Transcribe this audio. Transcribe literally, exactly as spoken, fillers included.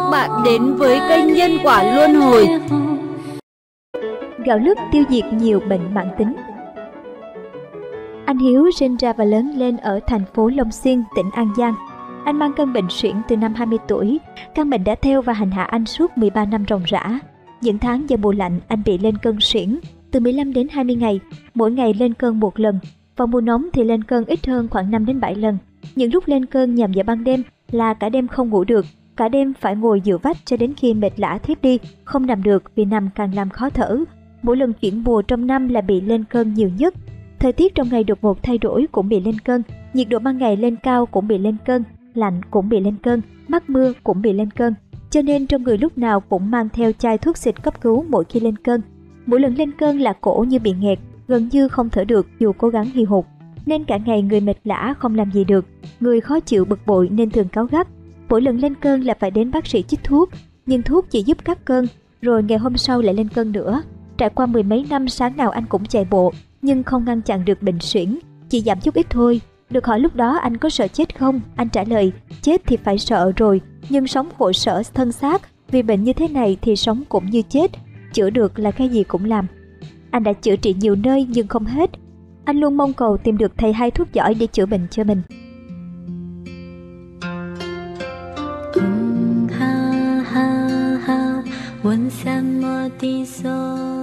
bạn đến với kênh Nhân Quả Luân Hồi. Gạo lứt tiêu diệt nhiều bệnh mãn tính. Anh Hiếu sinh ra và lớn lên ở thành phố Long Xuyên, tỉnh An Giang. Anh mang căn bệnh suyễn từ năm hai mươi tuổi. Căn bệnh đã theo và hành hạ anh suốt mười ba năm ròng rã. Những tháng vào mùa lạnh, anh bị lên cơn suyễn từ mười lăm đến hai mươi ngày, mỗi ngày lên cơn một lần. Vào mùa nóng thì lên cơn ít hơn khoảng năm đến bảy lần. Những lúc lên cơn nhằm vào ban đêm là cả đêm không ngủ được, cả đêm phải ngồi dựa vách cho đến khi mệt lả thiếp đi, không nằm được vì nằm càng làm khó thở. Mỗi lần chuyển mùa trong năm là bị lên cơn nhiều nhất. Thời tiết trong ngày đột ngột thay đổi cũng bị lên cơn, nhiệt độ ban ngày lên cao cũng bị lên cơn, lạnh cũng bị lên cơn, mắc mưa cũng bị lên cơn. Cho nên trong người lúc nào cũng mang theo chai thuốc xịt cấp cứu mỗi khi lên cơn. Mỗi lần lên cơn là cổ như bị nghẹt, gần như không thở được dù cố gắng hì hục. Nên cả ngày người mệt lả không làm gì được, người khó chịu bực bội nên thường cáu gắt. Mỗi lần lên cơn là phải đến bác sĩ chích thuốc, nhưng thuốc chỉ giúp cắt cơn, rồi ngày hôm sau lại lên cơn nữa. Trải qua mười mấy năm, sáng nào anh cũng chạy bộ, nhưng không ngăn chặn được bệnh suyễn, chỉ giảm chút ít thôi. Được hỏi lúc đó anh có sợ chết không? Anh trả lời, chết thì phải sợ rồi, nhưng sống khổ sở thân xác, vì bệnh như thế này thì sống cũng như chết, chữa được là cái gì cũng làm. Anh đã chữa trị nhiều nơi nhưng không hết. Anh luôn mong cầu tìm được thầy hay thuốc giỏi để chữa bệnh cho mình. ha ha ha, 问什么的所